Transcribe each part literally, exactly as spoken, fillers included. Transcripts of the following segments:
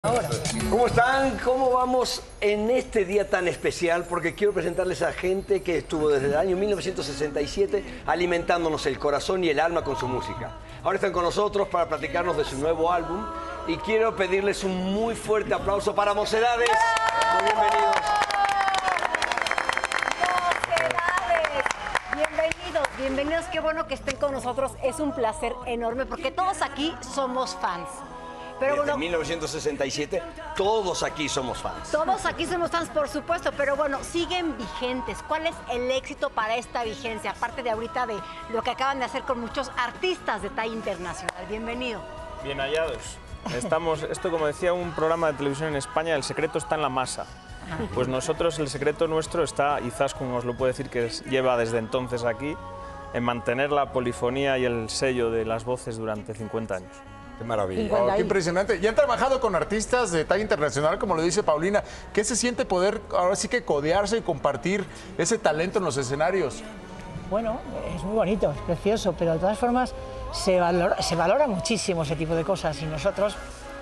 Ahora. ¿Cómo están? ¿Cómo vamos en este día tan especial? Porque quiero presentarles a gente que estuvo desde el año mil novecientos sesenta y siete alimentándonos el corazón y el alma con su música. Ahora están con nosotros para platicarnos de su nuevo álbum y quiero pedirles un muy fuerte aplauso para Mocedades. Muy bienvenidos. Mocedades, bienvenidos, bienvenidos. Qué bueno que estén con nosotros. Es un placer enorme porque todos aquí somos fans. Pero Desde bueno, mil novecientos sesenta y siete, todos aquí somos fans. todos aquí somos fans, por supuesto, pero bueno, siguen vigentes. ¿Cuál es el éxito para esta vigencia? Aparte de ahorita de lo que acaban de hacer con muchos artistas de talla internacional. Bienvenido. Bien hallados. Estamos, esto como decía un programa de televisión en España, el secreto está en la masa. Pues nosotros, el secreto nuestro está, y Zaskun os lo puede decir, que es, lleva desde entonces aquí, en mantener la polifonía y el sello de las voces durante cincuenta años. Qué maravilla. Oh, qué impresionante. Y han trabajado con artistas de talla internacional, como lo dice Paulina. ¿Qué se siente poder ahora sí que codearse y compartir ese talento en los escenarios? Bueno, es muy bonito, es precioso, pero de todas formas se valora, se valora muchísimo ese tipo de cosas y nosotros,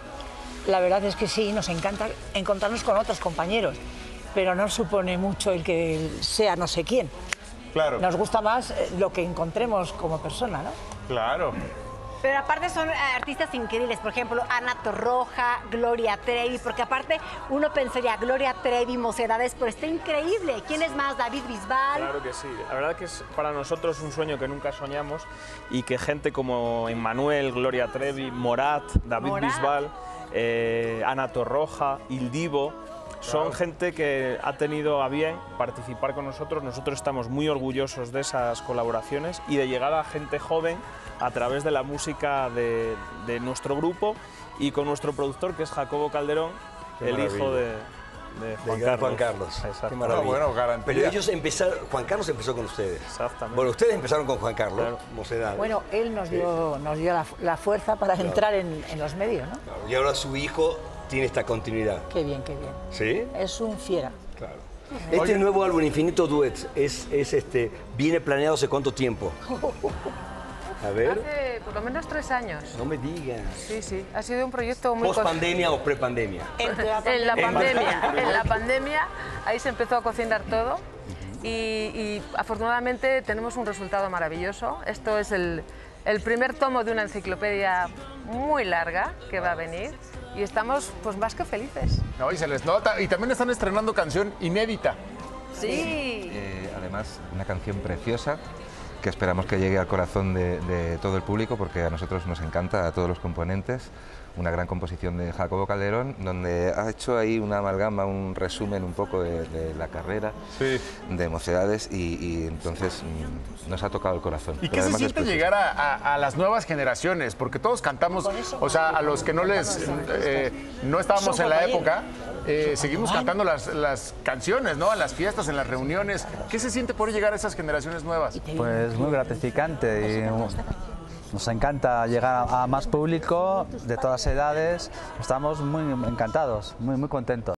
la verdad es que sí, nos encanta encontrarnos con otros compañeros, pero no supone mucho el que sea no sé quién. Claro. Nos gusta más lo que encontremos como persona, ¿no? Claro. Pero aparte son eh, artistas increíbles, por ejemplo, Ana Torroja, Gloria Trevi, porque aparte uno pensaría Gloria Trevi, Mocedades, pero está increíble. ¿Quién es más? David Bisbal. Claro que sí. La verdad que es para nosotros un sueño que nunca soñamos y que gente como Emmanuel, Gloria Trevi, Morat, David Morat. Bisbal, eh, Ana Torroja, Il Divo, son Claro. gente que ha tenido a bien participar con nosotros. Nosotros estamos muy orgullosos de esas colaboraciones y de llegar a gente joven a través de la música de, de nuestro grupo y con nuestro productor, que es Jacobo Calderón, Qué el maravilla. hijo de, de Juan De Carlos. Juan Carlos. Exacto. Qué maravilla. Ah, bueno, garantía. Pero ellos empezaron, Juan Carlos empezó con ustedes. Exactamente. Bueno, ustedes empezaron con Juan Carlos, Claro. Mocedades. Bueno, él nos dio, nos dio la, la fuerza para entrar en, en los medios, ¿no? Claro, y ahora su hijo tiene esta continuidad. Qué bien, qué bien. ¿Sí? Es un fiera. Claro. Este nuevo álbum, Infinito Duets, es, es este, ¿viene planeado hace cuánto tiempo? A ver, Hace por lo menos tres años. no me digas. Sí, sí. Ha sido un proyecto muy... ¿Post pandemia o pre-pandemia? Entre la En la En pandemia, pandemia. en la pandemia, ahí se empezó a cocinar todo y, y afortunadamente tenemos un resultado maravilloso. Esto es el, el primer tomo de una enciclopedia muy larga que va a venir y estamos pues más que felices. No, y se les nota. Y también están estrenando canción inédita. Sí. Eh, además, una canción preciosa que esperamos que llegue al corazón de, de todo el público porque a nosotros nos encanta, a todos los componentes. Una gran composición de Jacobo Calderón, donde ha hecho ahí una amalgama, un resumen un poco de, de la carrera Sí. de Mocedades y, y entonces mm, nos ha tocado el corazón. ¿Y Pero qué se además es siente precioso. llegar a, a- a las nuevas generaciones? Porque todos cantamos, o sea, a los que no les eh, no estábamos Son en la compañeros. época, eh, seguimos cantando las, las canciones, ¿no? En las fiestas, en las reuniones. ¿Qué se siente por llegar a esas generaciones nuevas? Pues muy gratificante y nos encanta llegar a, a más público de todas edades. Estamos muy encantados, muy, muy contentos.